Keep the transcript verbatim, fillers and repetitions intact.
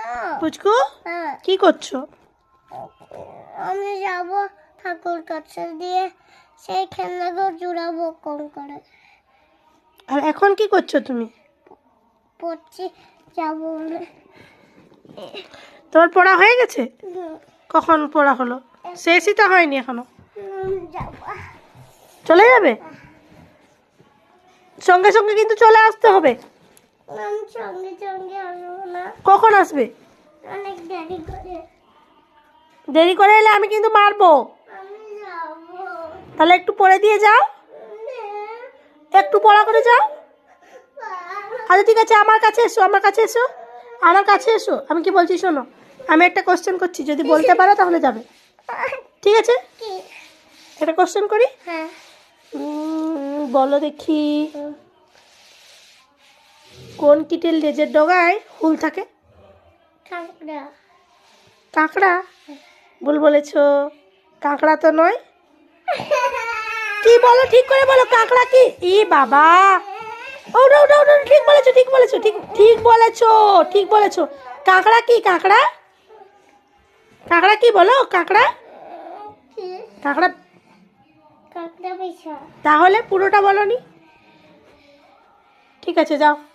পুচকু কি করছো? আমি যাব ঠাকুর কাছে দিয়ে সেই খেলনাগুলো জুড়াবো কম করে। আর এখন কি করছো তুমি? পড়ছি যাবো বলে। তোমার পড়া হয়ে গেছে? কখন পড়া হলো? শেষই তো হয়নি এখনো। চলে যাবে? সঙ্গে সঙ্গে কিন্তু চলে আসতে হবে। আমি সঙ্গে সঙ্গে আসবো না। কখন আসবে? অনেক দেরি করে। দেরি করে এলে আমি কিন্তু মারবো। আমি যাবো। তাহলে একটু পড়ে দিয়ে যাও, একটু পড়া করে যাও। আচ্ছা ঠিক আছে, আমার কাছে এসো, আমার কাছে এসো, আমার কাছে এসো। আমি কি বলছি শোনো, আমি একটা কোশ্চেন করছি, যদি বলতে পারো তাহলে যাবে। ঠিক আছে, একটা কোশ্চেন করি। হ্যাঁ বলো দেখি, কোন কিটের লেজের ডগায় হুল থাকে? কাঁকড়া। কাঁকড়া? ভুল বলেছো, কাঁকড়া তো নয়। কি বলো, ঠিক করে বলো, কাঁকড়া কি? ই বাবা, ওটা ওটা ওটা ঠিক বলেছো, ঠিক বলেছো, ঠিক ঠিক বলেছো, ঠিক বলেছো। কাঁকড়া কি? কাঁকড়া কাঁকড়া কি বলো? কাঁকড়া কাঁকড়া কাঁকড়া পিছা। তাহলে পুরোটা বলনি। ঠিক আছে, যাও।